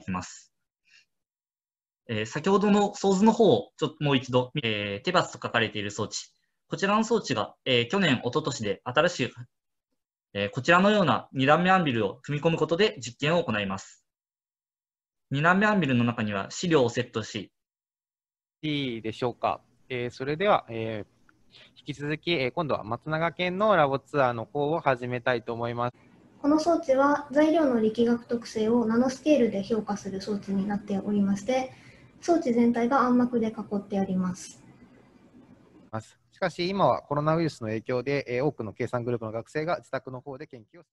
きます。先ほどのソーズの方をちょっともう一度、テバスと書かれている装置。こちらの装置が、去年、一昨年で新しい、こちらのような2段目アンビルを組み込むことで実験を行います。2段目アンビルの中には資料をセットし、 いいでしょうか。それでは、引き続き、今度は松永県のラボツアーの方を始めたいと思います。 この装置は材料の力学特性をナノスケールで評価する装置になっておりまして、装置全体が暗膜で囲ってあります。 しかし今はコロナウイルスの影響で、多くの計算グループの学生が自宅の方で研究を